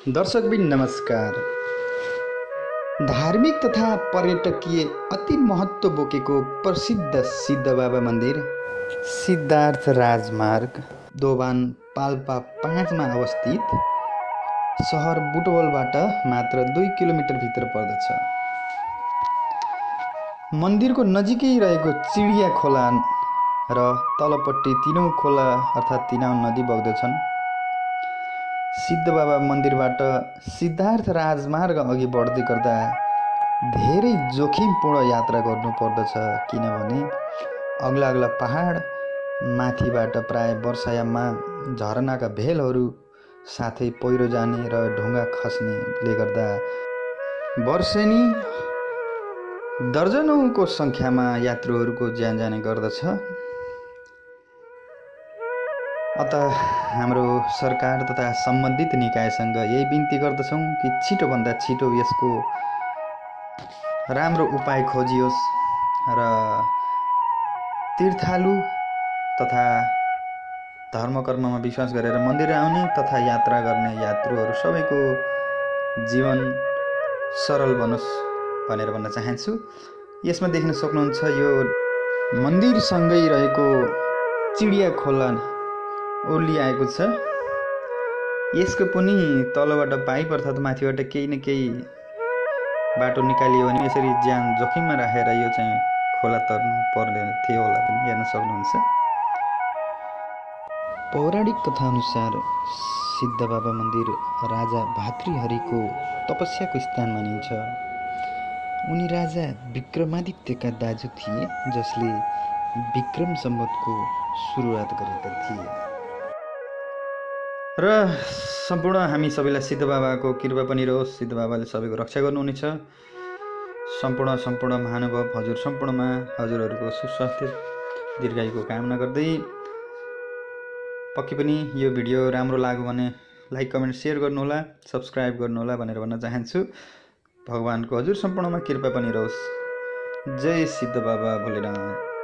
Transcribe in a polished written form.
दर्शकबिन नमस्कार। धार्मिक तथा पर्यटकीय अति महत्त्व बोकेको प्रसिद्ध सिद्धबाबा मन्दिर सिद्धार्थ राजमार्ग दोभान पाल्पा 5 मा अवस्थित सहर बुटवलबाट मात्र 2 किलोमिटर भित्र पर्दछ। मन्दिरको नजिकै रहेको चिडिया खोला र तलपट्टि तिनौं खोला अर्थात् तिनौं नदी बग्दछन्। सिद्धबाबा मन्दिरबाट सिद्धार्थ राजमार्ग अघि बढ्दै गर्दा धेरै जोखिमपूर्ण यात्रा गर्नुपर्दछ, किनभने अग्ला अग्ला पहाड माथिबाट प्राय वर्षायाममा झरनाका भेलहरू साथै पहिरो जाने र ढुङ्गा खस्नेले गर्दा वर्षेनी दर्जनौंको सङ्ख्यामा यात्रुहरूको ज्यान जाने गर्दछ। अत हाम्रो सरकार तथा सम्बन्धित निकायसँग यही बिन्ती गर्दछौँ कि छिटोभन्दा छिटो यसको राम्रो उपाय खोजियोस् र तीर्थालु तथा धर्मकर्ममा विश्वास गरेर मन्दिर आउने तथा यात्रा गर्ने यात्रुहरू सबैको जीवन सरल बनोस् भनेर भन्न चाहन्छु। यसमा देख्न सक्नुहुन्छ यो मन्दिरसँगै रहेको चिडिया खोला ओर्लिआएको छ। यसको पनि तलबाट पाइप अर्थात् माथिबाट केही न केही बाटो निकालियो भने यसरी ज्यान जोखिममा राखेर यो चाहिँ खोला तर्नु पर्ने थियो होला पनि हेर्न सक्नुहुन्छ। पौराणिक कथाअनुसार सिद्धबाबा मन्दिर राजा भातृहरिको तपस्याको स्थान मानिन्छ। उनी राजा विक्रमादित्यका दाजु थिए, जसले विक्रम सम्वतको सुरुवात गरेका थिए। र सम्पूर्ण हामी सबैलाई सिद्धबाबाको कृपा पनि रहोस्। सिद्धबाबाले सबैको रक्षा गर्नुहुनेछ। सम्पूर्ण महानुभाव हजुर सम्पूर्णमा हजुरहरूको सुस्वास्थ्य दीर्घायुको कामना गर्दै पक्कै पनि यो भिडियो राम्रो लाग्यो भने लाइक कमेन्ट सेयर गर्नुहोला, सब्सक्राइब गर्नुहोला भनेर भन्न चाहन्छु। भगवानको हजुर सम्पूर्णमा कृपा पनि रहोस्। जय सिद्धबाबा भोलेनाथ।